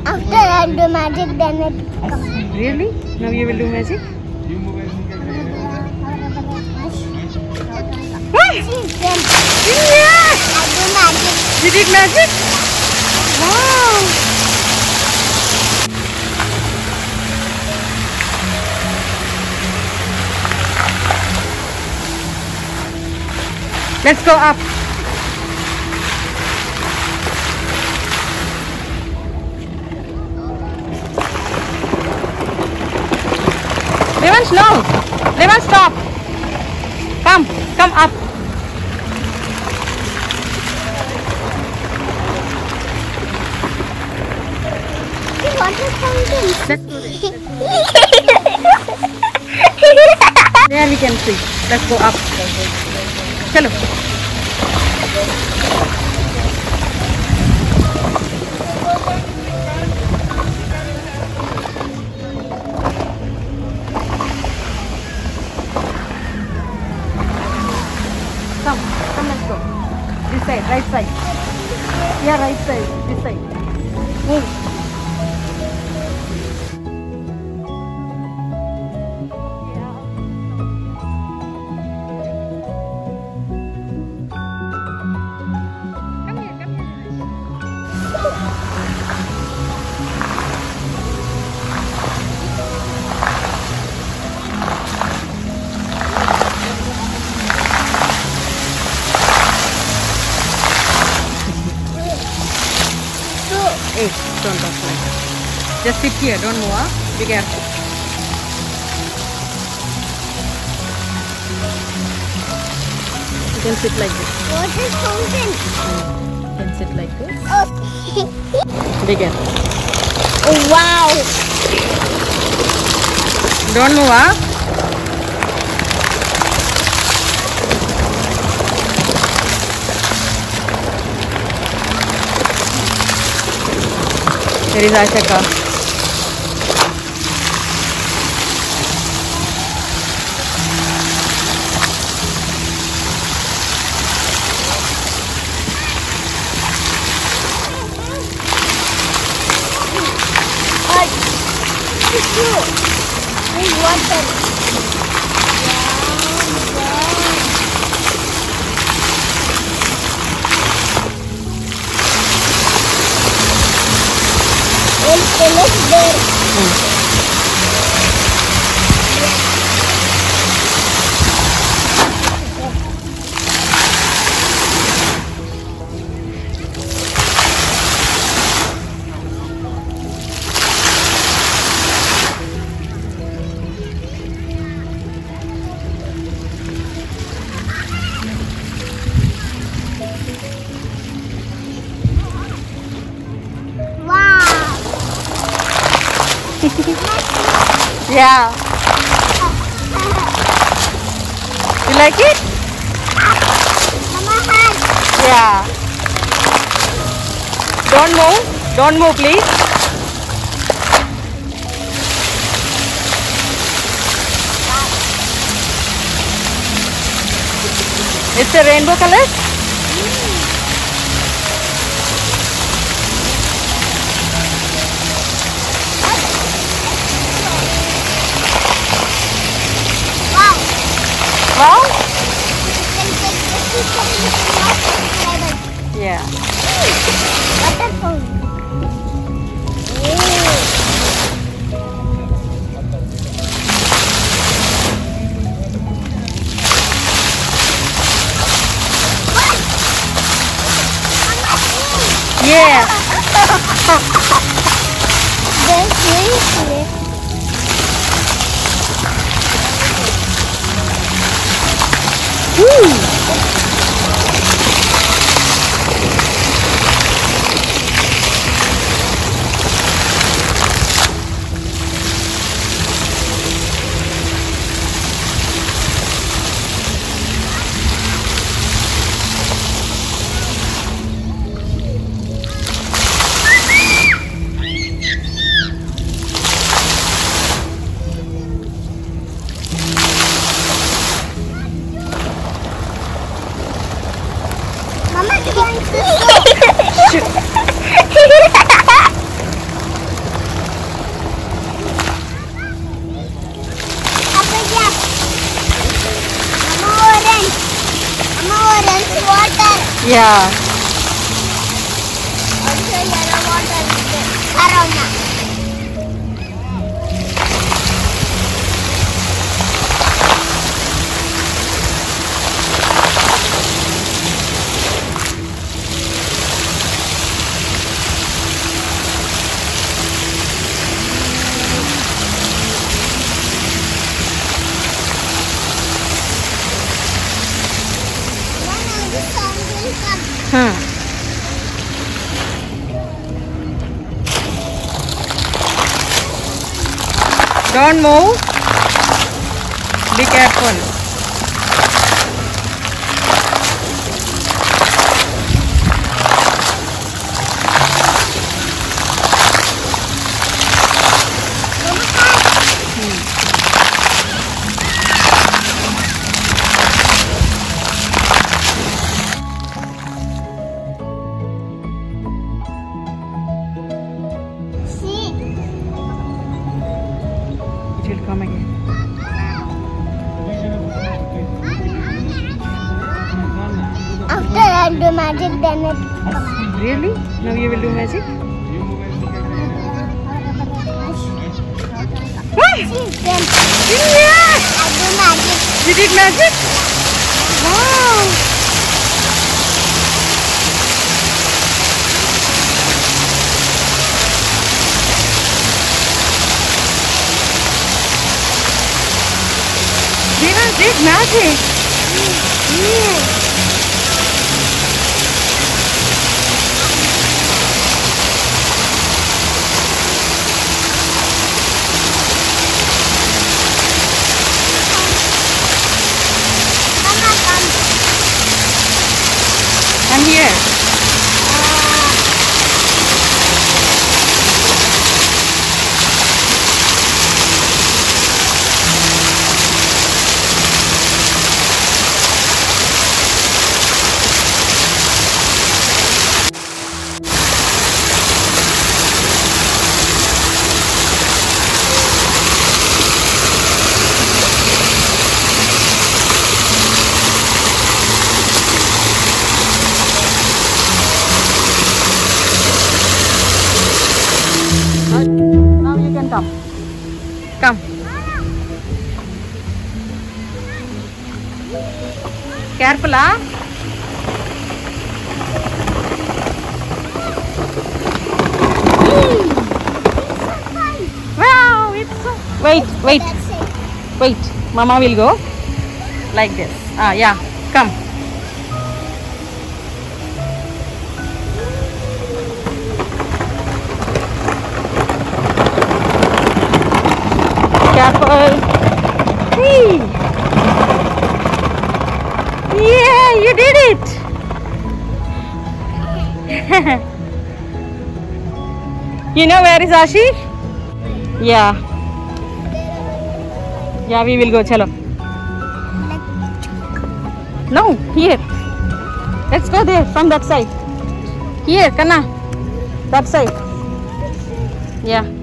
After I do magic, then it comes. Really? Now you will do magic? Yes! I do magic. You did magic? Wow! Let's go up. Devaan, slow. Devaan, stop. Come up. Water fountain. Let's go there. There we can see. Let's go up. Chalo. Come, let's go. This side, right side. Yeah, right side. This side. Move. Hey, don't touch like that. Just sit here, don't move, huh? Be careful. You can sit like this. Water fountain. You can sit like this. Okay. Be careful. Oh, wow. Don't move, huh? There is Ashika. There's water. Let's there. Yeah. You like it? Yeah. Don't move, please. It's a rainbow color. Wow. Yeah. Yeah. Yeah. Also yellow water is there. Arona. Don't move. Be careful. It will come again. After I do magic, then it comes. Really? Now you will do magic? Then Yeah! I do magic. You did magic? Wow! Devaan did magic. Mama, come. I'm here. Now you can come. Come. Careful, huh? Wow, it's so... Wait. That's it. Wait. Mama will go like this. Ah, yeah. Come. Careful. Hey. Yeah, you did it. You know where is Aashi? Yeah. Yeah, we will go. Chalo. No, here. Let's go there from that side. Here, Kanna. That side. Yeah.